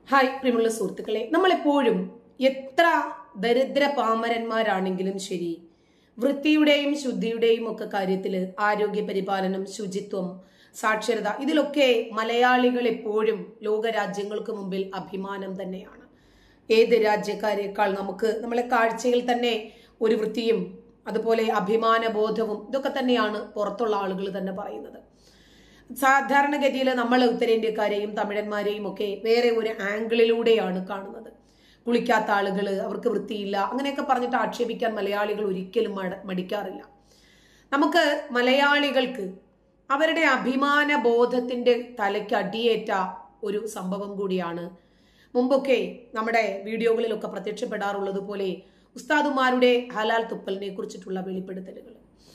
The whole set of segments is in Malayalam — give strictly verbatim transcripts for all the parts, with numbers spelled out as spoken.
ഹായ് പ്രിയമുള്ള സുഹൃത്തുക്കളെ, നമ്മളെപ്പോഴും എത്ര ദരിദ്ര പാമരന്മാരാണെങ്കിലും ശരി, വൃത്തിയുടെയും ശുദ്ധിയുടെയും ഒക്കെ കാര്യത്തിൽ ആരോഗ്യ പരിപാലനം, ശുചിത്വം, സാക്ഷരത, ഇതിലൊക്കെ മലയാളികൾ എപ്പോഴും ലോകരാജ്യങ്ങൾക്ക് മുമ്പിൽ അഭിമാനം തന്നെയാണ്. ഏത് രാജ്യക്കാരേക്കാൾ നമുക്ക് നമ്മളെ കാഴ്ചയിൽ തന്നെ ഒരു വൃത്തിയും അതുപോലെ അഭിമാന ബോധവും ഇതൊക്കെ തന്നെയാണ് പുറത്തുള്ള ആളുകൾ തന്നെ പറയുന്നത്. സാധാരണഗതിയിൽ നമ്മൾ ഉത്തരേന്ത്യക്കാരെയും തമിഴന്മാരെയും ഒക്കെ വേറെ ഒരു ആംഗിളിലൂടെയാണ് കാണുന്നത്. കുളിക്കാത്ത ആളുകൾ, അവർക്ക് വൃത്തിയില്ല, അങ്ങനെയൊക്കെ പറഞ്ഞിട്ട് ആക്ഷേപിക്കാൻ മലയാളികൾ ഒരിക്കലും മടിക്കാറില്ല. നമുക്ക് മലയാളികൾക്ക് അവരുടെ അഭിമാന ബോധത്തിന്റെ തലയ്ക്ക് അടിയേറ്റ ഒരു സംഭവം കൂടിയാണ് മുമ്പൊക്കെ നമ്മുടെ വീഡിയോകളിലൊക്കെ പ്രത്യക്ഷപ്പെടാറുള്ളത് പോലെ ഉസ്താദുമാരുടെ ഹലാൽ തുപ്പലിനെ കുറിച്ചിട്ടുള്ള വെളിപ്പെടുത്തലുകൾ.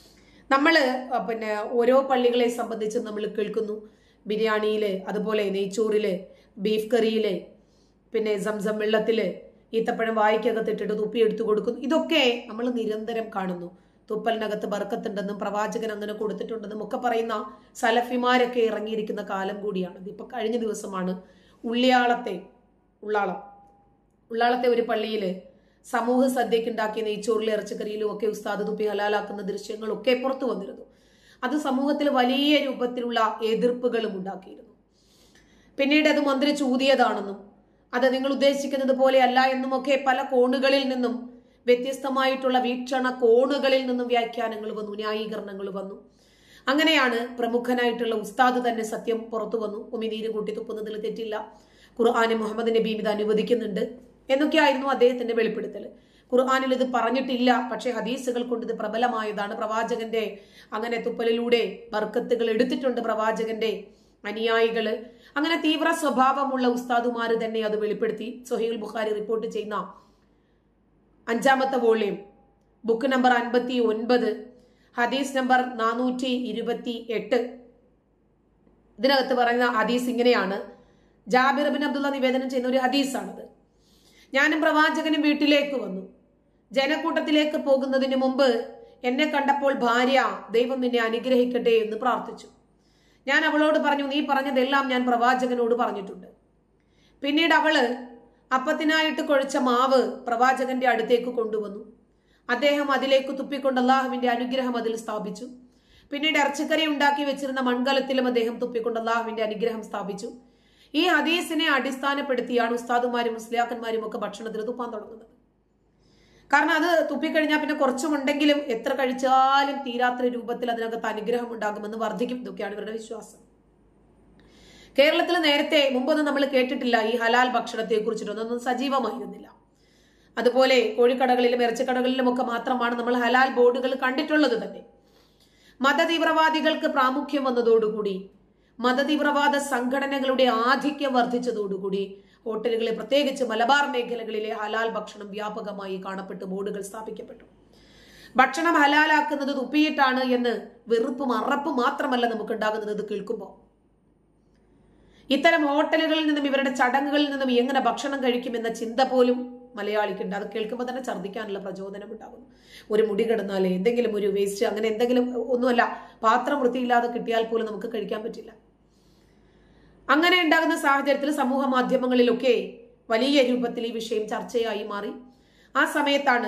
നമ്മൾ പിന്നെ ഓരോ പള്ളികളെ സംബന്ധിച്ച് നമ്മൾ കേൾക്കുന്നു. ബിരിയാണിയില്, അതുപോലെ നെയ്ച്ചോറില്, ബീഫ് കറിയില്, പിന്നെ സംസം വെള്ളത്തില് ഈത്തപ്പഴം വായിക്കകത്തിട്ടിട്ട് തുപ്പി എടുത്തു കൊടുക്കുന്നു. ഇതൊക്കെ നമ്മൾ നിരന്തരം കാണുന്നു. തുപ്പലിനകത്ത് ബർക്കത്തുണ്ടെന്നും പ്രവാചകൻ അങ്ങനെ കൊടുത്തിട്ടുണ്ടെന്നും ഒക്കെ പറയുന്ന സലഫിമാരൊക്കെ ഇറങ്ങിയിരിക്കുന്ന കാലം കൂടിയാണ്. ഇപ്പൊ കഴിഞ്ഞ ദിവസമാണ് ഉള്ളിയാളത്തെ ഉള്ളാളം ഉള്ളാളത്തെ ഒരു പള്ളിയില് സമൂഹ സദ്യക്ക് ഉണ്ടാക്കിയ നെയ്ച്ചോറിലെ ഇറച്ചിക്കറിയിലും ഒക്കെ ഉസ്താദ് തുപ്പി ഹലാലാക്കുന്ന ദൃശ്യങ്ങളൊക്കെ പുറത്തു വന്നിരുന്നു. അത് സമൂഹത്തിൽ വലിയ രൂപത്തിലുള്ള എതിർപ്പുകളും ഉണ്ടാക്കിയിരുന്നു. പിന്നീട് അത് മന്ത്രി ചൂതിയതാണെന്നും അത് നിങ്ങൾ ഉദ്ദേശിക്കുന്നത് പോലെ അല്ല എന്നും ഒക്കെ പല കോണുകളിൽ നിന്നും വ്യത്യസ്തമായിട്ടുള്ള വീക്ഷണ കോണുകളിൽ നിന്നും വ്യാഖ്യാനങ്ങൾ വന്നു, ന്യായീകരണങ്ങൾ വന്നു. അങ്ങനെയാണ് പ്രമുഖനായിട്ടുള്ള ഉസ്താദ് തന്നെ സത്യം പുറത്തു വന്നു. ഉമിനീര് കൂട്ടി തുപ്പുന്നതിൽ തെറ്റില്ല, ഖുർആന് മുഹമ്മദ് നബിയും ഇത് അനുവദിക്കുന്നുണ്ട് എന്നൊക്കെയായിരുന്നു അദ്ദേഹത്തിന്റെ വെളിപ്പെടുത്തൽ. ഖുർആനിൽ ഇത് പറഞ്ഞിട്ടില്ല, പക്ഷെ ഹദീസുകൾ കൊണ്ട് ഇത് പ്രബലമായതാണ്. പ്രവാചകന്റെ അങ്ങനെ തുപ്പലിലൂടെ ബർക്കത്തുകൾ എടുത്തിട്ടുണ്ട് പ്രവാചകന്റെ അനുയായികള്. അങ്ങനെ തീവ്ര സ്വഭാവമുള്ള ഉസ്താദുമാര് തന്നെ അത് വെളിപ്പെടുത്തി. സ്വഹീഹുൽ ബുഖാരി റിപ്പോർട്ട് ചെയ്യുന്ന അഞ്ചാമത്തെ വോള്യം ബുക്ക് നമ്പർ അൻപത്തി ഒൻപത് ഹദീസ് നമ്പർ നാനൂറ്റി ഇരുപത്തി എട്ട് ഇതിനകത്ത് പറയുന്ന ഹദീസ് ഇങ്ങനെയാണ്. ജാബിർ ബിൻ അബ്ദുള്ള നിവേദനം ചെയ്യുന്ന ഒരു ഹദീസാണത്. ഞാനും പ്രവാചകനും വീട്ടിലേക്ക് വന്നു. ജനക്കൂട്ടത്തിലേക്ക് പോകുന്നതിന് മുമ്പ് എന്നെ കണ്ടപ്പോൾ ഭാര്യ ദൈവം നിന്നെ അനുഗ്രഹിക്കട്ടെ എന്ന് പ്രാർത്ഥിച്ചു. ഞാൻ അവളോട് പറഞ്ഞു, നീ പറഞ്ഞതെല്ലാം ഞാൻ പ്രവാചകനോട് പറഞ്ഞിട്ടുണ്ട്. പിന്നീട് അവള് അപ്പത്തിനായിട്ട് കുഴച്ച മാവ് പ്രവാചകന്റെ അടുത്തേക്ക് കൊണ്ടുവന്നു. അദ്ദേഹം അതിലേക്ക് തുപ്പിക്കൊണ്ട് അള്ളാഹുവിന്റെ അനുഗ്രഹം അതിൽ സ്ഥാപിച്ചു. പിന്നീട് ഇറച്ചിക്കറി ഉണ്ടാക്കി വെച്ചിരുന്ന മൺകലത്തിലും അദ്ദേഹം തുപ്പിക്കൊണ്ട് അള്ളാഹുവിന്റെ അനുഗ്രഹം സ്ഥാപിച്ചു. ഈ ഹദീസിനെ അടിസ്ഥാനപ്പെടുത്തിയാണ് ഉസ്താദുമാരും മുസ്ലിയാക്കന്മാരും ഒക്കെ ഭക്ഷണത്തിൽ തുപ്പാൻ തുടങ്ങുന്നത്. കാരണം അത് തുപ്പിക്കഴിഞ്ഞാൽ പിന്നെ കുറച്ചുമുണ്ടെങ്കിലും എത്ര കഴിച്ചാലും തീരാത്ത രൂപത്തിൽ അതിനകത്ത് അനുഗ്രഹം ഉണ്ടാകുമെന്ന് വർദ്ധിക്കും. ഇതൊക്കെയാണ് ഇവരുടെ വിശ്വാസം. കേരളത്തിൽ നേരത്തെ മുമ്പൊന്നും നമ്മൾ കേട്ടിട്ടില്ല ഈ ഹലാൽ ഭക്ഷണത്തെ കുറിച്ചിട്ടൊന്നും സജീവമായിരുന്നില്ല. അതുപോലെ കോഴിക്കടകളിലും ഇറച്ചിക്കടകളിലും ഒക്കെ മാത്രമാണ് നമ്മൾ ഹലാൽ ബോർഡുകൾ കണ്ടിട്ടുള്ളത് തന്നെ. മതതീവ്രവാദികൾക്ക് പ്രാമുഖ്യം വന്നതോടുകൂടി, മതതീവ്രവാദ സംഘടനകളുടെ ആധിക്യം വർദ്ധിച്ചതോടുകൂടി ഹോട്ടലുകളിൽ, പ്രത്യേകിച്ച് മലബാർ മേഖലകളിലെ ഹലാൽ ഭക്ഷണം വ്യാപകമായി കാണപ്പെട്ടു, ബോർഡുകൾ സ്ഥാപിക്കപ്പെട്ടു. ഭക്ഷണം ഹലാലാക്കുന്നത് തുപ്പിയിട്ടാണ് എന്ന് വെറുപ്പും അറപ്പും മാത്രമല്ല നമുക്കുണ്ടാകുന്നത്. ഇത് കേൾക്കുമ്പോൾ ഇത്തരം ഹോട്ടലുകളിൽ നിന്നും ഇവരുടെ ചടങ്ങുകളിൽ നിന്നും എങ്ങനെ ഭക്ഷണം കഴിക്കുമെന്ന ചിന്ത പോലും മലയാളിക്കുണ്ട്. അത് കേൾക്കുമ്പോൾ തന്നെ ഛർദ്ദിക്കാനുള്ള പ്രചോദനം ഉണ്ടാകുന്നു. ഒരു മുടി കിടന്നാലേ, എന്തെങ്കിലും ഒരു വേസ്റ്റ്, അങ്ങനെ എന്തെങ്കിലും ഒന്നുമല്ല, പാത്രം വൃത്തിയില്ലാതെ കിട്ടിയാൽ പോലും നമുക്ക് കഴിക്കാൻ പറ്റില്ല. അങ്ങനെ ഉണ്ടാകുന്ന സാഹചര്യത്തിൽ സമൂഹ മാധ്യമങ്ങളിലൊക്കെ വലിയ രൂപത്തിൽ ഈ വിഷയം ചർച്ചയായി മാറി. ആ സമയത്താണ്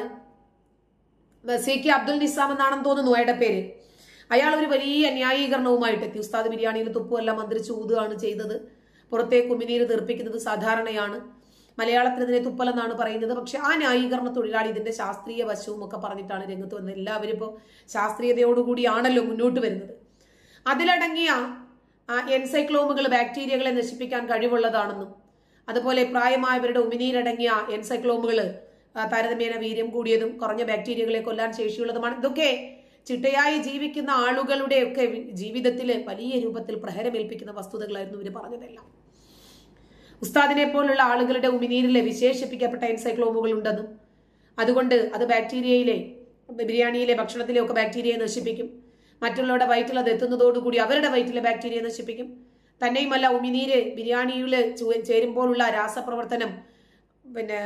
സി കെ അബ്ദുൽ നിസാം എന്നാണെന്ന് തോന്നുന്നു അയാളുടെ പേര്. അയാൾ ഒരു വലിയ ന്യായീകരണവുമായിട്ട് എത്തി. ഉസ്താദ് ബിരിയാണിയിൽ തുപ്പുമല്ല മന്ത്രിച്ച് ഊതുകയാണ് ചെയ്തത്, പുറത്തേക്ക് ഉമിനീര് തീർപ്പിക്കുന്നത് സാധാരണയാണ്, മലയാളത്തിൽ ഇതിനെ തുപ്പലെന്നാണ് പറയുന്നത്. പക്ഷെ ആ ന്യായീകരണ തൊഴിലാളി ഇതിന്റെ ശാസ്ത്രീയ വശവും ഒക്കെ പറഞ്ഞിട്ടാണ് രംഗത്ത് വന്നത്. എല്ലാവരും ഇപ്പോൾ ശാസ്ത്രീയതയോടുകൂടിയാണല്ലോ മുന്നോട്ട് വരുന്നത്. അതിലടങ്ങിയ എൻസൈക്ലോമുകൾ ബാക്ടീരിയകളെ നശിപ്പിക്കാൻ കഴിവുള്ളതാണെന്നും അതുപോലെ പ്രായമായവരുടെ ഉമിനീരടങ്ങിയ എൻസൈക്ലോമുകൾ താരതമ്യേന വീര്യം കൂടിയതും കുറഞ്ഞ ബാക്ടീരിയകളെ കൊല്ലാൻ ശേഷിയുള്ളതുമാണ്. ഇതൊക്കെ ചിട്ടയായി ജീവിക്കുന്ന ആളുകളുടെ ഒക്കെ ജീവിതത്തിൽ വലിയ രൂപത്തിൽ പ്രഹരമേൽപ്പിക്കുന്ന വസ്തുതകളായിരുന്നു ഇവർ പറഞ്ഞതെല്ലാം. ഉസ്താദിനെ പോലുള്ള ആളുകളുടെ ഉമിനീരിലെ വിശേഷിപ്പിക്കപ്പെട്ട എൻസൈക്ലോമുകൾ ഉണ്ടെന്നും അതുകൊണ്ട് അത് ബാക്ടീരിയയിലെ, ബിരിയാണിയിലെ ഭക്ഷണത്തിലെ ഒക്കെ ബാക്ടീരിയയെ നശിപ്പിക്കും, മറ്റുള്ളവരുടെ വയറ്റിൽ അത് എത്തുന്നതോടുകൂടി അവരുടെ വയറ്റിലെ ബാക്ടീരിയ നശിപ്പിക്കും. തന്നെയുമല്ല, ഉമിനീര് ബിരിയാണിയിൽ ചേരുമ്പോഴുള്ള രാസപ്രവർത്തനം പിന്നെ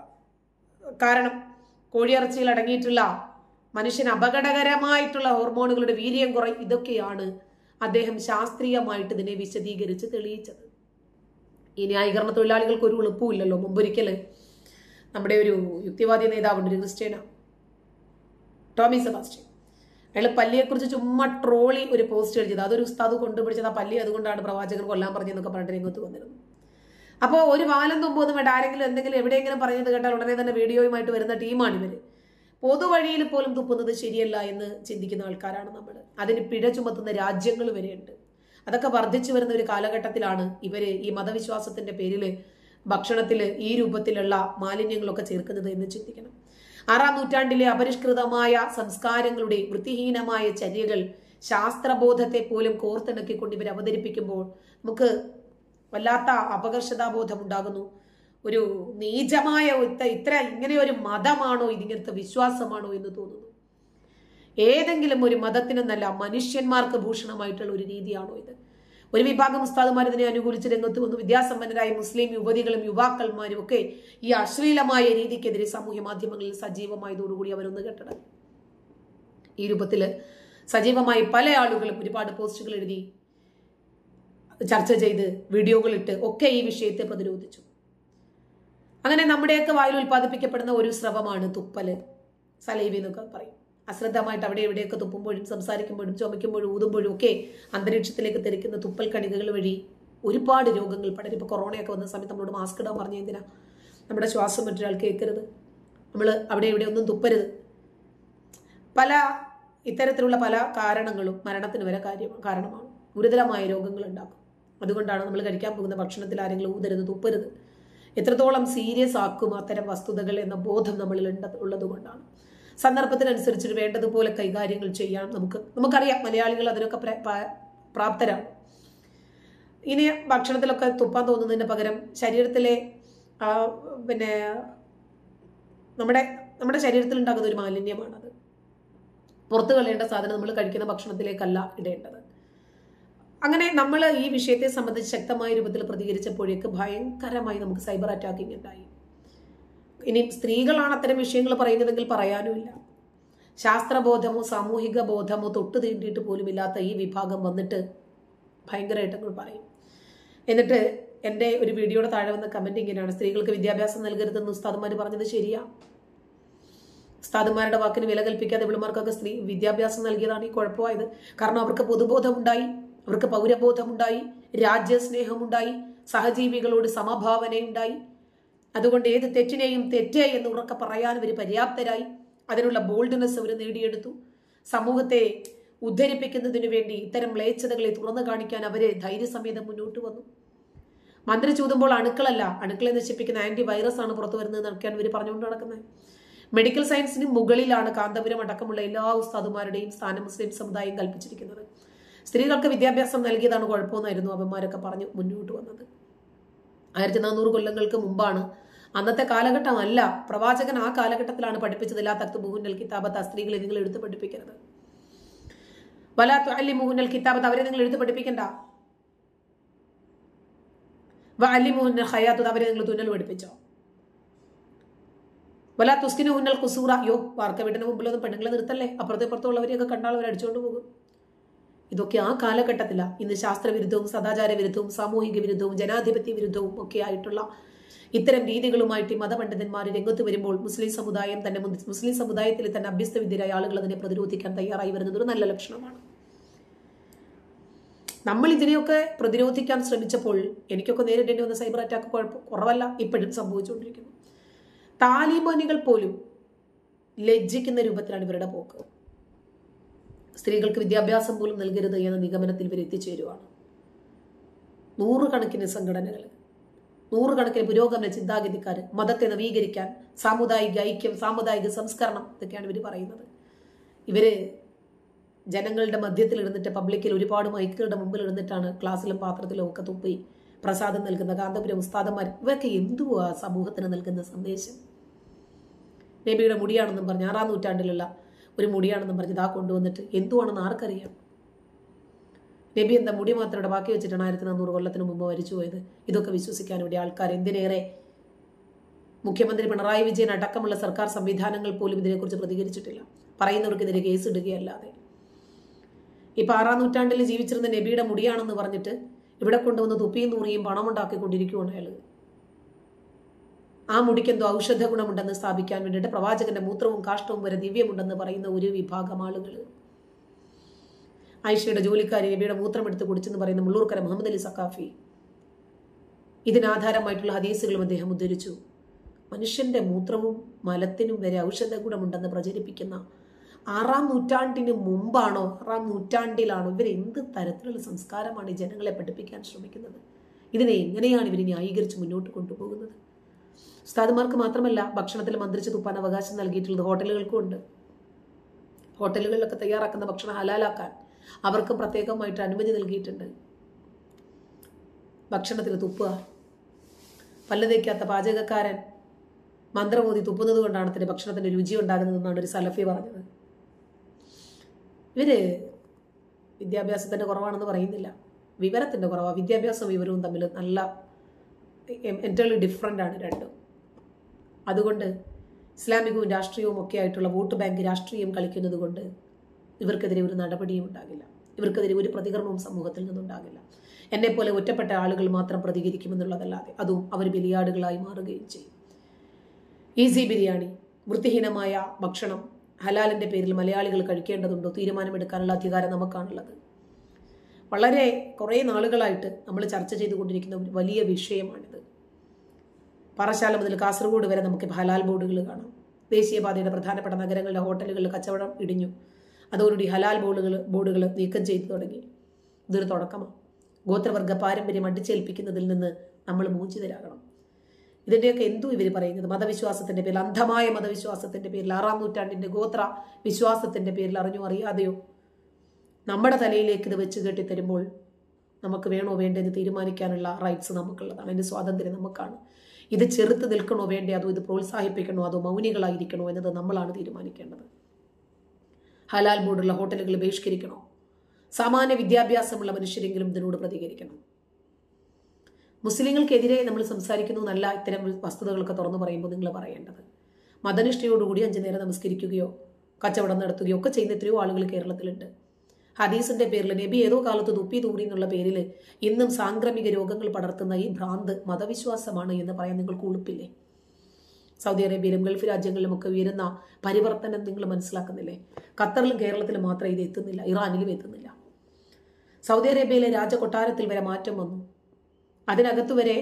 കാരണം കോഴിയിറച്ചിയിൽ അടങ്ങിയിട്ടുള്ള മനുഷ്യന് അപകടകരമായിട്ടുള്ള ഹോർമോണുകളുടെ വീര്യം കുറയും. ഇതൊക്കെയാണ് അദ്ദേഹം ശാസ്ത്രീയമായിട്ട് ഇതിനെ വിശദീകരിച്ച് തെളിയിച്ചത്. ഈ ന്യായീകരണ തൊഴിലാളികൾക്ക് ഒരു എളുപ്പമില്ലല്ലോ. മുമ്പൊരിക്കല് നമ്മുടെ ഒരു യുക്തിവാദി നേതാവുണ്ട്, ഒരു ക്രിസ്ത്യന, ടോമി സെബാസ്റ്റ്യൻ. അയാൾ പല്ലിയെക്കുറിച്ച് ചുമ്മാ ട്രോളി ഒരു പോസ്റ്റ് എഴുതിയത്, അതൊരു ഉസ്താദ് കൊണ്ടുപിടിച്ചത്, ആ പല്ലി അതുകൊണ്ടാണ് പ്രവാചകൻ കൊല്ലാൻ പറഞ്ഞതെന്നൊക്കെ പറഞ്ഞിട്ട് രംഗത്ത് വന്നിരുന്നു. അപ്പോൾ ഒരു വാലം തുമ്പൊന്നും വേണ്ട, ആരെങ്കിലും എന്തെങ്കിലും എവിടെയെങ്കിലും പറഞ്ഞത് കേട്ടാൽ ഉടനെ തന്നെ വീഡിയോയുമായിട്ട് വരുന്ന ടീമാണ് ഇവർ. പൊതുവഴിയിൽ പോലും തുപ്പുന്നത് ശരിയല്ല എന്ന് ചിന്തിക്കുന്ന ആൾക്കാരാണ് നമ്മൾ. അതിന് പിഴ ചുമത്തുന്ന രാജ്യങ്ങൾ വരെയുണ്ട്. അതൊക്കെ വർദ്ധിച്ചു വരുന്ന ഒരു കാലഘട്ടത്തിലാണ് ഇവര് ഈ മതവിശ്വാസത്തിന്റെ പേരിൽ ഭക്ഷണത്തിൽ ഈ രൂപത്തിലുള്ള മാലിന്യങ്ങളൊക്കെ ചേർക്കുന്നത് എന്ന് ചിന്തിക്കണം. ആറാം നൂറ്റാണ്ടിലെ അപരിഷ്കൃതമായ സംസ്കാരങ്ങളുടെ വൃത്തിഹീനമായ ചര്യകൾ ശാസ്ത്രബോധത്തെ പോലും കോർത്തിണക്കിക്കൊണ്ട് ഇവർ അവതരിപ്പിക്കുമ്പോൾ നമുക്ക് വല്ലാത്ത അപകർഷതാബോധം ഉണ്ടാകുന്നു. ഒരു നീചമായ ഇത്ര ഇങ്ങനെ ഒരു മതമാണോ, ഇതിങ്ങനത്തെ വിശ്വാസമാണോ എന്ന് തോന്നുന്നു. ഏതെങ്കിലും ഒരു മതത്തിനെന്നല്ല, മനുഷ്യന്മാർക്ക് ഭൂഷണമായിട്ടുള്ള ഒരു രീതിയാണോ ഇത്? ഒരു വിഭാഗം ഉസ്താദുമാർ ഇതിനെ അനുകൂലിച്ച് രംഗത്ത് വന്നു. വിദ്യാസമ്പന്നരായ മുസ്ലിം യുവതികളും യുവാക്കന്മാരും ഒക്കെ ഈ അശ്ലീലമായ രീതിക്കെതിരെ സാമൂഹ്യ മാധ്യമങ്ങളിൽ സജീവമായതോടുകൂടി അവരൊന്ന് കെട്ടടങ്ങി. ഈ രൂപത്തില് സജീവമായി പല ആളുകളും ഒരുപാട് പോസ്റ്റുകൾ എഴുതി, ചർച്ച ചെയ്ത്, വീഡിയോകളിട്ട് ഒക്കെ ഈ വിഷയത്തെ പ്രതിരോധിച്ചു. അങ്ങനെ നമ്മുടെയൊക്കെ വായിൽ ഉൽപ്പാദിപ്പിക്കപ്പെടുന്ന ഒരു സ്രവമാണ് തുപ്പല്, സലൈവി എന്നൊക്കെ പറയും. അശ്രദ്ധമായിട്ട് അവിടെ എവിടെയൊക്കെ തുപ്പുമ്പോഴും സംസാരിക്കുമ്പോഴും ചുമയ്ക്കുമ്പോഴും ഊതുമ്പോഴും ഒക്കെ അന്തരീക്ഷത്തിലേക്ക് തെറിക്കുന്ന തുപ്പൽ കണികകൾ വഴി ഒരുപാട് രോഗങ്ങൾ പടരും. ഇപ്പോൾ കൊറോണയൊക്കെ വന്ന സമയത്ത് നമ്മളോട് മാസ്ക് ഇടാൻ പറഞ്ഞ എന്തിനാ? നമ്മുടെ ശ്വാസം മറ്റൊരാൾ കേൾക്കരുത്, നമ്മൾ അവിടെ ഇവിടെ ഒന്നും തുപ്പരുത്. പല ഇത്തരത്തിലുള്ള പല കാരണങ്ങളും മരണത്തിന് വരെ കാര്യം കാരണമാണ്. ഗുരുതരമായ രോഗങ്ങൾ ഉണ്ടാക്കും. അതുകൊണ്ടാണ് നമ്മൾ കഴിക്കാൻ പോകുന്ന ഭക്ഷണത്തിൽ ആരെങ്കിലും ഊതരുത്, തുപ്പരുത്. എത്രത്തോളം സീരിയസ് ആക്കും അത്തരം വസ്തുതകൾ എന്ന ബോധം നമ്മളിൽ ഉള്ളത് കൊണ്ടാണ്. സന്ദർഭത്തിനനുസരിച്ച് വേണ്ടതുപോലെ കൈകാര്യങ്ങൾ ചെയ്യാൻ നമുക്ക് നമുക്കറിയാം. മലയാളികൾ അതിനൊക്കെ പ്രാപ്തരാണ്. ഇനി ഭക്ഷണത്തിലൊക്കെ തുപ്പാൻ തോന്നുന്നതിന് പകരം ശരീരത്തിലെ പിന്നെ നമ്മുടെ നമ്മുടെ ശരീരത്തിൽ ഉണ്ടാകുന്ന ഒരു മാലിന്യമാണത്. പുറത്തു കളയേണ്ട സാധനം നമ്മൾ കഴിക്കുന്ന ഭക്ഷണത്തിലേക്കല്ല ഇടേണ്ടത്. അങ്ങനെ നമ്മൾ ഈ വിഷയത്തെ സംബന്ധിച്ച് ശക്തമായ രൂപത്തിൽ പ്രതികരിച്ചപ്പോഴേക്ക് ഭയങ്കരമായി നമുക്ക് സൈബർ അറ്റാക്കിംഗ് ഉണ്ടായി. ഇനി സ്ത്രീകളാണ് അത്തരം വിഷയങ്ങൾ പറയുന്നതെങ്കിൽ പറയാനുമില്ല. ശാസ്ത്രബോധമോ സാമൂഹിക ബോധമോ തൊട്ട് തീണ്ടിയിട്ട് പോലും ഇല്ലാത്ത ഈ വിഭാഗം വന്നിട്ട് ഭയങ്കരമായിട്ട് പറയും. എന്നിട്ട് എൻ്റെ ഒരു വീഡിയോയുടെ താഴെ വന്ന കമന്റ് ഇങ്ങനെയാണ്: സ്ത്രീകൾക്ക് വിദ്യാഭ്യാസം നൽകരുതെന്ന് ഉസ്താദുമാർ പറഞ്ഞത് ശരിയാ? ഉസ്താദുമാരുടെ വാക്കിന് വില കൽപ്പിക്കാതെ ഇവളുമാർക്കൊക്കെ സ്ത്രീ വിദ്യാഭ്യാസം നൽകിയതാണ് ഈ കുഴപ്പമായത്. കാരണം അവർക്ക് പൊതുബോധമുണ്ടായി, അവർക്ക് പൗരബോധമുണ്ടായി, രാജ്യസ്നേഹമുണ്ടായി, സഹജീവികളോട് സമഭാവനയുണ്ടായി. അതുകൊണ്ട് ഏത് തെറ്റിനെയും തെറ്റേ എന്ന് ഉറക്കെ പറയാൻ ഇവർ പര്യാപ്തരായി. അതിനുള്ള ബോൾഡ്നെസ് അവർ നേടിയെടുത്തു. സമൂഹത്തെ ഉദ്ധരിപ്പിക്കുന്നതിനു വേണ്ടി ഇത്തരം മ്ലേച്ഛതകളെ തുറന്നു കാണിക്കാൻ അവര് ധൈര്യസമേതം മുന്നോട്ട് വന്നു. മന്ത്രി ചൂതുമ്പോൾ അണുക്കളല്ല, അണുക്കളെ നശിപ്പിക്കുന്ന ആന്റി വൈറസ് ആണ് പുറത്തു വരുന്നത് എന്നൊക്കെയാണ് ഇവർ പറഞ്ഞുകൊണ്ട് നടക്കുന്നത്. മെഡിക്കൽ സയൻസിന് മുകളിലാണ് കാന്തപുരം അടക്കമുള്ള എല്ലാ ഉസ്താദുമാരുടെയും സ്ഥാനം മുസ്ലിം സമുദായം കൽപ്പിച്ചിരിക്കുന്നത്. സ്ത്രീകൾക്ക് വിദ്യാഭ്യാസം നൽകിയതാണ് കുഴപ്പമെന്നായിരുന്നു അവന്മാരൊക്കെ പറഞ്ഞു മുന്നോട്ട് വന്നത്. ആയിരത്തി നാനൂറ് കൊല്ലങ്ങൾക്ക് മുമ്പാണ്. അന്നത്തെ കാലഘട്ടമല്ല. പ്രവാചകൻ ആ കാലഘട്ടത്തിലാണ് പഠിപ്പിച്ചത്. ലാ തക്തുബൂഹുന്നൽ കിതാബത, സ്ത്രീകളെ നിങ്ങൾ എഴുത്ത് പഠിപ്പിക്കരുത്. വലാ തുഅല്ലിമൂഹുന്നൽ കിതാബത, അവരെ നിങ്ങൾ എഴുത്ത് പഠിപ്പിക്കണ്ട. വഅല്ലിമൂഹുന്നൽ ഖയാതുത, അവരെ നിങ്ങൾ തുന്നൽ പഠിപ്പിച്ചോ. വലാ തുസ്കിനൂഹുന്നൽ ഖുസൂറ, യോ വാർക്ക വീടിന് മുമ്പിലൊന്നും പെണ്ണുങ്ങളെ നിർത്തല്ലേ, അപ്പുറത്തെ പുറത്തുള്ളവരെയൊക്കെ കണ്ടാൽ അവർ അടിച്ചുകൊണ്ട് പോകും. ഇതൊക്കെ ആ കാലഘട്ടത്തിലാണ്. ഇന്ന് ശാസ്ത്രവിരുദ്ധവും സദാചാര വിരുദ്ധവും സാമൂഹിക വിരുദ്ധവും ജനാധിപത്യ വിരുദ്ധവും ഒക്കെ ആയിട്ടുള്ള ഇത്തരം രീതികളുമായിട്ട് മതപണ്ഡിതന്മാർ രംഗത്ത് വരുമ്പോൾ മുസ്ലിം സമുദായം തന്നെ മുസ്ലിം സമുദായത്തിൽ തന്നെ അഭ്യസ്തവിദ്യരായ ആളുകൾ അതിനെ പ്രതിരോധിക്കാൻ തയ്യാറായി വരുന്നത് ഒരു നല്ല ലക്ഷണമാണ്. നമ്മൾ ഇതിനെയൊക്കെ പ്രതിരോധിക്കാൻ ശ്രമിച്ചപ്പോൾ എനിക്കൊക്കെ നേരിടേണ്ടി വന്ന സൈബർ അറ്റാക്ക് കുഴപ്പം കുറവല്ല, ഇപ്പോഴും സംഭവിച്ചുകൊണ്ടിരിക്കുന്നു. താലിബാനികൾ പോലും ലജ്ജിക്കുന്ന രൂപത്തിലാണ് ഇവരുടെ പോക്ക്. സ്ത്രീകൾക്ക് വിദ്യാഭ്യാസം പോലും നൽകരുത് എന്ന നിഗമനത്തിൽ ഇവർ എത്തിച്ചേരുവാണ്. നൂറുകണക്കിന് സംഘടനകൾ, നൂറുകണക്കിന് പുരോഗമന ചിന്താഗതിക്കാർ മതത്തെ നവീകരിക്കാൻ, സാമുദായിക ഐക്യം, സാമുദായിക സംസ്കരണം, ഇതൊക്കെയാണ് ഇവർ പറയുന്നത്. ഇവര് ജനങ്ങളുടെ മധ്യത്തിൽ ഇരുന്നിട്ട് പബ്ലിക്കിൽ ഒരുപാട് മൈക്കുകളുടെ മുമ്പിൽ ഇരുന്നിട്ടാണ് ക്ലാസ്സിലും പാത്രത്തിലും ഒക്കെ തുപ്പി പ്രസാദം നൽകുന്ന കാന്തപുരം ഉസ്താദന്മാർ. ഇവർക്ക് എന്തുവാ സമൂഹത്തിന് നൽകുന്ന സന്ദേശം? നബിയുടെ മുടിയാണെന്നും പറഞ്ഞ് ആറാം നൂറ്റാണ്ടിലുള്ള ഒരു മുടിയാണെന്നും പറഞ്ഞ് ഇതാ കൊണ്ടുവന്നിട്ട് എന്തുവാണെന്ന് ആർക്കറിയാം? നബി എന്താ മുടി മാത്രം ഇവിടെ ബാക്കി വെച്ചിട്ടാണ് ആയിരത്തി നാനൂറ് കൊല്ലത്തിന് മുമ്പ് മരിച്ചു പോയത്? ഇതൊക്കെ വിശ്വസിക്കാൻ വേണ്ടി ആൾക്കാർ, എന്തിനേറെ മുഖ്യമന്ത്രി പിണറായി വിജയൻ അടക്കമുള്ള സർക്കാർ സംവിധാനങ്ങൾ പോലും ഇതിനെക്കുറിച്ച് പ്രതികരിച്ചിട്ടില്ല. പറയുന്നവർക്കെതിരെ കേസ് ഇടുകയല്ലാതെ. ഇപ്പൊ ആറാം നൂറ്റാണ്ടിൽ ജീവിച്ചിരുന്ന നബിയുടെ മുടിയാണെന്ന് പറഞ്ഞിട്ട് ഇവിടെ കൊണ്ടുവന്ന് തുപ്പിയും തൂറിയും പണമുണ്ടാക്കിക്കൊണ്ടിരിക്കുകയാണ് അയാൾ. ആ മുടിക്കെന്തോ ഔഷധ ഗുണമുണ്ടെന്ന് സ്ഥാപിക്കാൻ വേണ്ടിയിട്ട് പ്രവാചകന്റെ മൂത്രവും കാഷ്ടവും വരെ ദിവ്യമുണ്ടെന്ന് പറയുന്ന ഒരു വിഭാഗം ആളുകൾ. ആയിഷയുടെ ജോലിക്കാരി നബിയുടെ മൂത്രം എടുത്ത് കുടിച്ചെന്ന് പറയുന്ന മുള്ളൂർക്കര മുഹമ്മദ് അലി സക്കാഫി ഇതിനാധാരമായിട്ടുള്ള ഹദീസുകളും അദ്ദേഹം ഉദ്ധരിച്ചു. മനുഷ്യന്റെ മൂത്രവും മലത്തിനും വരെ ഔഷധ ഗുണമുണ്ടെന്ന് പ്രചരിപ്പിക്കുന്ന ആറാം നൂറ്റാണ്ടിന് മുമ്പാണോ ആറാം നൂറ്റാണ്ടിലാണോ ഇവർ എന്ത് തരത്തിലുള്ള സംസ്കാരമാണ് ഈ ജനങ്ങളെ പഠിപ്പിക്കാൻ ശ്രമിക്കുന്നത്? ഇതിനെ എങ്ങനെയാണ് ഇവർ ന്യായീകരിച്ച് മുന്നോട്ട് കൊണ്ടുപോകുന്നത്? ഉസ്താദുമാർക്ക് മാത്രമല്ല ഭക്ഷണത്തിൽ മന്ത്രിച്ച് തുപ്പാൻ അവകാശം നൽകിയിട്ടുള്ളത് ഹോട്ടലുകൾക്കും ഉണ്ട്. ഹോട്ടലുകളിലൊക്കെ തയ്യാറാക്കുന്ന ഭക്ഷണം ഹലാലാക്കാൻ അവർക്കും പ്രത്യേകമായിട്ട് അനുമതി നൽകിയിട്ടുണ്ട്. ഭക്ഷണത്തിൽ തുപ്പുക, പല്ല് തേക്കാത്ത പാചകക്കാരൻ മന്ത്രമോദി തുപ്പുന്നത് കൊണ്ടാണ് അതിന്റെ ഭക്ഷണത്തിന്റെ രുചി ഉണ്ടാകുന്നതെന്നാണ് ഒരു സലഫി പറഞ്ഞത്. ഇവര് വിദ്യാഭ്യാസത്തിന്റെ കുറവാണെന്ന് പറയുന്നില്ല, വിവരത്തിന്റെ കുറവാണ്. വിദ്യാഭ്യാസവും വിവരവും തമ്മിൽ നല്ല എൻറ്റയർലി ഡിഫറൻ്റ് ആണ് രണ്ടും. അതുകൊണ്ട് ഇസ്ലാമികവും രാഷ്ട്രീയവും ഒക്കെ ആയിട്ടുള്ള വോട്ട് ബാങ്ക് രാഷ്ട്രീയം കളിക്കുന്നത് കൊണ്ട് ഇവർക്കെതിരെ ഒരു നടപടിയും ഉണ്ടാകില്ല, ഇവർക്കെതിരെ ഒരു പ്രതികരണവും സമൂഹത്തിൽ നിന്നുണ്ടാകില്ല. എന്നെപ്പോലെ ഒറ്റപ്പെട്ട ആളുകൾ മാത്രം പ്രതികരിക്കുമെന്നുള്ളതല്ലാതെ അതും അവർ ബലിയാടുകളായി മാറുകയും ചെയ്യും. ഈസി ബിരിയാണി, വൃത്തിഹീനമായ ഭക്ഷണം ഹലാലിന്റെ പേരിൽ മലയാളികൾ കഴിക്കേണ്ടതുണ്ടോ തീരുമാനമെടുക്കാനുള്ള അധികാരം നമുക്കാണുള്ളത്. വളരെ കുറേ നാളുകളായിട്ട് നമ്മൾ ചർച്ച ചെയ്തുകൊണ്ടിരിക്കുന്ന ഒരു വലിയ വിഷയമാണിത്. പാറശാല മുതൽ കാസർഗോഡ് വരെ നമുക്ക് ഹലാൽ ബോർഡുകൾ കാണാം. ദേശീയപാതയുടെ പ്രധാനപ്പെട്ട നഗരങ്ങളുടെ ഹോട്ടലുകളിൽ കച്ചവടം ഇടിഞ്ഞു. അതോടുകൂടി ഹലാൽ ബോർഡുകൾ ബോർഡുകൾ നീക്കം ചെയ്തു തുടങ്ങി. ഇതൊരു തുടക്കമാണ്. ഗോത്രവർഗ പാരമ്പര്യം അടിച്ചേൽപ്പിക്കുന്നതിൽ നിന്ന് നമ്മൾ മോചിതരാകണം. ഇതിൻ്റെയൊക്കെ എന്തു ഇവർ പറയുന്നത്? മതവിശ്വാസത്തിന്റെ പേരിൽ, അന്ധമായ മതവിശ്വാസത്തിന്റെ പേരിൽ, ആറാം നൂറ്റാണ്ടിന്റെ ഗോത്ര വിശ്വാസത്തിന്റെ പേരിൽ അറിഞ്ഞോ അറിയാതെയോ നമ്മുടെ തലയിലേക്ക് ഇത് വെച്ച് കെട്ടിത്തരുമ്പോൾ നമുക്ക് വേണോ വേണ്ടെന്ന് തീരുമാനിക്കാനുള്ള റൈറ്റ്സ് നമുക്കുള്ളതാണ്. അതിന്റെ സ്വാതന്ത്ര്യം നമുക്കാണ്. ഇത് ചെറുത്ത് നിൽക്കണോ വേണ്ടേ, അതോ ഇത് പ്രോത്സാഹിപ്പിക്കണോ, അതോ മൗനികളായിരിക്കണോ എന്നത് നമ്മളാണ് തീരുമാനിക്കേണ്ടത്. ഹലാൽ ബോർഡുള്ള ഹോട്ടലുകൾ ബഹിഷ്കരിക്കണോ? സാമാന്യ വിദ്യാഭ്യാസമുള്ള മനുഷ്യരെങ്കിലും ഇതിനോട് പ്രതികരിക്കണം. മുസ്ലിങ്ങൾക്കെതിരെ നമ്മൾ സംസാരിക്കുന്നു എന്നല്ല ഇത്തരം വസ്തുതകളൊക്കെ തുറന്നു പറയുമ്പോൾ നിങ്ങൾ പറയേണ്ടത്. മതനിഷ്ഠയോടുകൂടി അഞ്ചു നേരം നമസ്കരിക്കുകയോ കച്ചവടം നടത്തുകയോ ഒക്കെ ചെയ്യുന്ന എത്രയോ ആളുകൾ കേരളത്തിലുണ്ട്. ഹദീസിന്റെ പേരിൽ നബി ഏതോ കാലത്ത് തുപ്പി തൂറി എന്നുള്ള പേരിൽ ഇന്നും സാംക്രമിക രോഗങ്ങൾ പടർത്തുന്ന ഈ ഭ്രാന്ത് മതവിശ്വാസമാണ് എന്ന് പറയാൻ നിങ്ങൾക്ക് ഉളുപ്പില്ലേ? സൗദി അറേബ്യയിലും ഗൾഫ് രാജ്യങ്ങളിലും ഒക്കെ ഉയരുന്ന പരിവർത്തനം നിങ്ങൾ മനസ്സിലാക്കുന്നില്ലേ? ഖത്തറിലും കേരളത്തിലും മാത്രം ഇത് എത്തുന്നില്ല, ഇറാനിലും എത്തുന്നില്ല. സൗദി അറേബ്യയിലെ രാജകൊട്ടാരത്തിൽ വരെ മാറ്റം വന്നു. അതിനകത്തു വരെ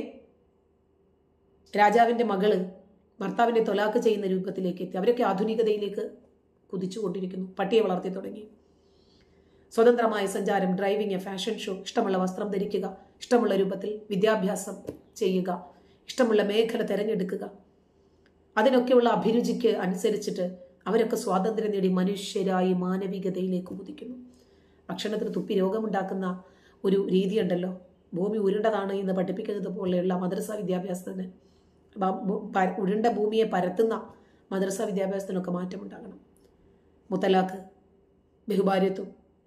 രാജാവിന്റെ മകള് ഭർത്താവിന്റെ തൊലാക്ക് ചെയ്യുന്ന രൂപത്തിലേക്ക് എത്തി. അവരൊക്കെ ആധുനികതയിലേക്ക് കുതിച്ചുകൊണ്ടിരിക്കുന്നു. പട്ടിയെ വളർത്തി തുടങ്ങി. സ്വതന്ത്രമായ സഞ്ചാരം, ഡ്രൈവിംഗ്, ഫാഷൻ ഷോ, ഇഷ്ടമുള്ള വസ്ത്രം ധരിക്കുക, ഇഷ്ടമുള്ള രൂപത്തിൽ വിദ്യാഭ്യാസം ചെയ്യുക, ഇഷ്ടമുള്ള മേഖല തിരഞ്ഞെടുക്കുക, അതിനൊക്കെയുള്ള അഭിരുചിക്ക് അനുസരിച്ചിട്ട് അവരൊക്കെ സ്വാതന്ത്ര്യം നേടി മനുഷ്യരായി മാനവികതയിലേക്ക് കുതിക്കുന്നു. ഭക്ഷണത്തിന് തുപ്പി രോഗമുണ്ടാക്കുന്ന ഒരു രീതിയുണ്ടല്ലോ, ഭൂമി ഉരുണ്ടതാണ് എന്ന് പഠിപ്പിക്കുന്നത് പോലെയുള്ള മദ്രസ വിദ്യാഭ്യാസത്തിന്, ഉരുണ്ട ഭൂമിയെ പരത്തുന്ന മദ്രസ വിദ്യാഭ്യാസത്തിനൊക്കെ മാറ്റമുണ്ടാകണം. മുത്തലാഖ്, ബഹുഭാര്യത്വം,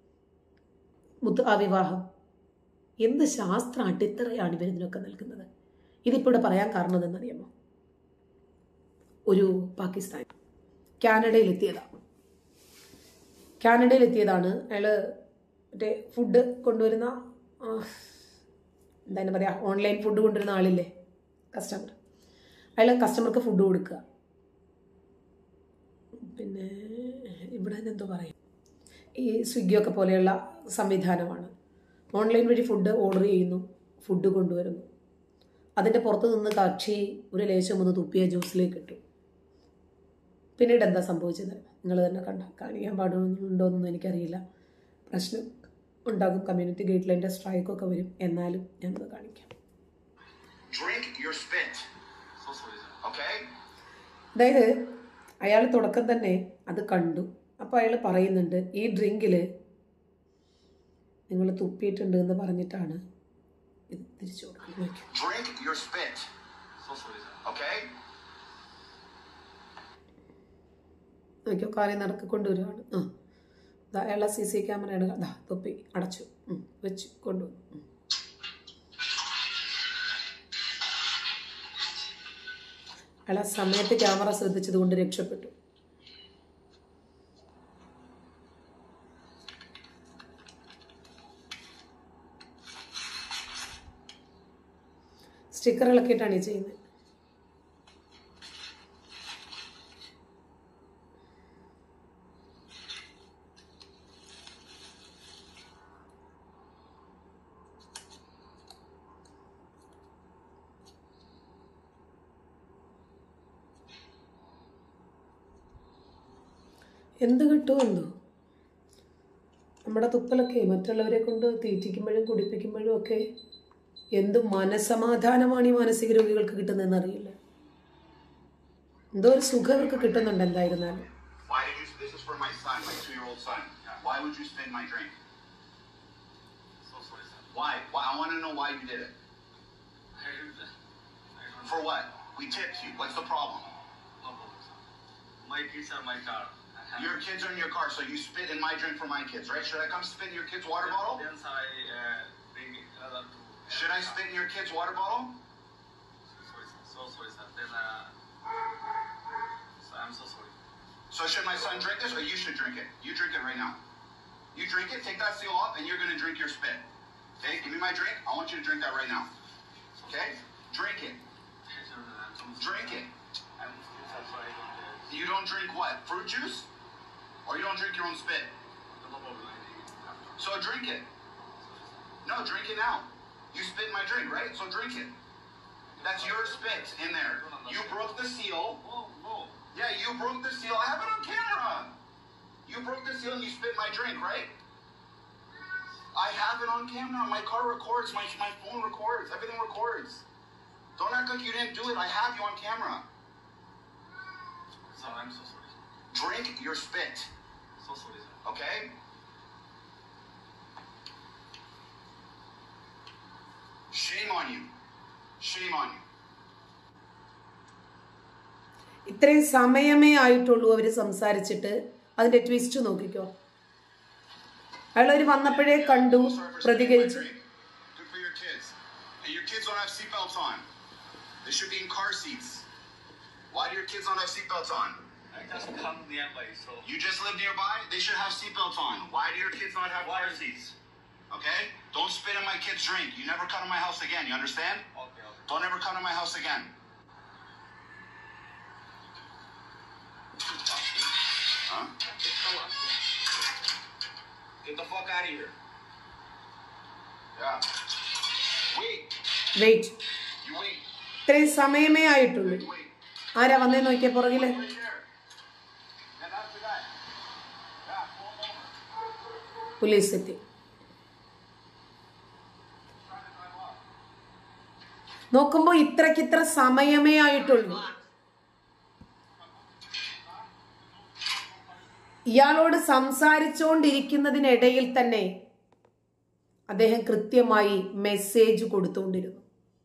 മുത്ത് അവിവാഹം, എന്ത് ശാസ്ത്ര അടിത്തറയാണ് ഇവരിതിനൊക്കെ നൽകുന്നത്? ഇതിപ്പോൾ ഇവിടെ പറയാൻ കാരണം എന്തെന്നറിയാമോ? ഒരു പാകിസ്ഥാൻ കാനഡയിലെത്തിയതാണ്. കാനഡയിലെത്തിയതാണ് അയാൾ മറ്റേ ഫുഡ് കൊണ്ടുവരുന്ന, എന്താ പറയുക, ഓൺലൈൻ ഫുഡ് കൊണ്ടുവരുന്ന ആളില്ലേ, കസ്റ്റമർ. അയാൾ കസ്റ്റമർക്ക് ഫുഡ് കൊടുക്കുക. പിന്നെ ഇവിടെ എന്തോ പറയും, ഈ സ്വിഗ്ഗിയൊക്കെ പോലെയുള്ള സംവിധാനമാണ്. ഓൺലൈൻ വഴി ഫുഡ് ഓർഡർ ചെയ്യുന്നു, ഫുഡ് കൊണ്ടുവരുന്നു. അതിൻ്റെ പുറത്ത് നിന്ന് കക്ഷി ഒരു ലേശം ഒന്ന് തുപ്പിയ ജ്യൂസിലേക്ക് ഇട്ടു. പിന്നീട് എന്താ സംഭവിച്ചത് നിങ്ങൾ തന്നെ കണ്ട. കാണിക്കാൻ പാടുണ്ടോയെന്നൊന്നും എനിക്കറിയില്ല. പ്രശ്നം ഉണ്ടാകും, കമ്മ്യൂണിറ്റി ഗൈഡ് ലൈൻ്റെ സ്ട്രൈക്കൊക്കെ വരും. എന്നാലും ഞാനത് കാണിക്കാം. അതായത് അയാൾ തുടക്കം തന്നെ അത് കണ്ടു. അപ്പോൾ അയാൾ പറയുന്നുണ്ട്, ഈ ഡ്രിങ്കിൽ നിങ്ങൾ തുപ്പിയിട്ടുണ്ട് എന്ന് പറഞ്ഞിട്ടാണ് ഇത് തിരിച്ചു കൊടുക്കുന്നത്. നോക്കിയോ, കാര്യം നടക്കി കൊണ്ടുവരുവാണ്. ആ അയാളെ സി സി ക്യാമറയാണ്. അതാ തൊപ്പി അടച്ചു വെച്ച് കൊണ്ടുവന്നു. അയാളെ സമയത്ത് ക്യാമറ ശ്രദ്ധിച്ചത് കൊണ്ട് രക്ഷപ്പെട്ടു. സ്റ്റിക്കറുകളൊക്കെ ഇട്ടാണ് ഈ ചെയ്യുന്നത്. എന്ത് കിട്ടുമെന്നോ നമ്മുടെ തുപ്പലൊക്കെ മറ്റുള്ളവരെ കൊണ്ട് തീറ്റിക്കുമ്പോഴും കുടിപ്പിക്കുമ്പോഴും ഒക്കെ എന്ത് മനസമാധാനമാണ് ഈ മാനസിക രോഗികൾക്ക് കിട്ടുന്നതെന്ന് അറിയില്ല. എന്തോ ഒരു സുഖം അവർക്ക് കിട്ടുന്നുണ്ട്. എന്തായിരുന്നാലും my kids are my car. Your kids are in your car, so you spit in my drink for my kids, right? Should I come spit in your kid's water bottle? Then I uh, bring other to. Should I spit in your kid's water bottle? Sorry, sir. So sorry, sir. Then uh, so I'm so sorry. So should my son drink this, or you should drink it? You drink it right now. You drink it. Take that seal off, and you're gonna drink your spit. Okay? Give me my drink. I want you to drink that right now. Okay? Drink it. Drink it. You don't drink what? Fruit juice? Or you don't drink your own spit? So drink it. No, drink it now. You spit my drink, right? So drink it. That's your spit in there. You broke the seal. Yeah, you broke the seal. I have it on camera. You broke the seal and you spit my drink, right? I have it on camera. My car records. My, my phone records. Everything records. Don't act like you didn't do it. I have you on camera. So I'm so sorry. Drink your spit. So sorry, sir. Okay? Shame on you. Shame on you. ഇത്രയും സമയമേ ആയിട്ടുള്ളൂ അവർ സംസാരിച്ചിട്ട്. അതിന്റെ ട്വിസ്റ്റ് നോക്കിക്കോ. അയാൾ അവർ വന്നപ്പോഴേ കണ്ടു, പ്രതികരിച്ചു. Your kids don't have seatbelts on. They should be in car seats. Why do your kids not have seatbelts on? I just come nearby, so... You just live nearby? They should have seatbelts on. Why do your kids not have car seats? Okay? Don't spit in my kid's drink. You never come to my house again, you understand? Okay, okay. Don't ever come to my house again. Huh? Get the fuck out of here. Yeah. Wait. Wait. You wait. ഇത്രയും സമയമേ ആയിട്ടുള്ളൂ. ആരാ വന്നേ നോക്കിയ പുറകില്? പോലീസ് എത്തി. നോക്കുമ്പോ ഇത്രക്കിത്ര സമയമേ ആയിട്ടുള്ളൂ. ഇയാളോട് സംസാരിച്ചുകൊണ്ടിരിക്കുന്നതിനിടയിൽ തന്നെ അദ്ദേഹം കൃത്യമായി മെസ്സേജ് കൊടുത്തുകൊണ്ടിരുന്നു.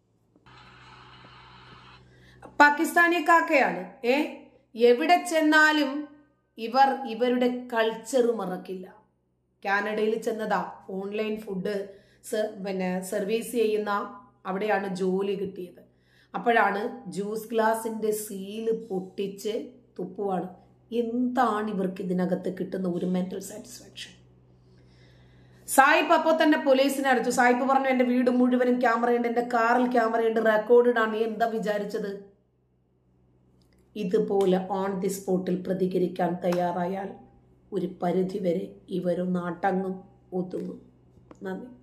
പാകിസ്ഥാനി കാക്കയാണ്. ഏ എവിടെ ചെന്നാലും ഇവർ ഇവരുടെ കൾച്ചർ മറക്കില്ല. കാനഡയിൽ ചെന്നതാ, ഓൺലൈൻ ഫുഡ് പിന്നെ സർവീസ് ചെയ്യുന്ന അവിടെയാണ് ജോലി കിട്ടിയത്. അപ്പോഴാണ് ജ്യൂസ് ഗ്ലാസിന്റെ സീല് പൊട്ടിച്ച് തുപ്പുവാണ്. എന്താണ് ഇവർക്ക് ഇതിനകത്ത് കിട്ടുന്ന ഒരു മെന്റൽ സാറ്റിസ്ഫാക്ഷൻ? സായിപ്പ് അപ്പോൾ തന്നെ പോലീസിനെ അടിച്ചു. സായിപ്പ് പറഞ്ഞു, എന്റെ വീട് മുഴുവനും ക്യാമറയുണ്ട്, എന്റെ കാറിൽ ക്യാമറയുണ്ട്, റെക്കോർഡഡ് ആണ്. നീ എന്താ വിചാരിച്ചത്? ഇതുപോലെ ഓൺ ദി സ്പോട്ടിൽ പ്രതികരിക്കാൻ തയ്യാറായാൽ ഒരു പരിധിവരെ ഇവരൊന്ന് അടങ്ങും, ഒതുങ്ങും. നന്ദി.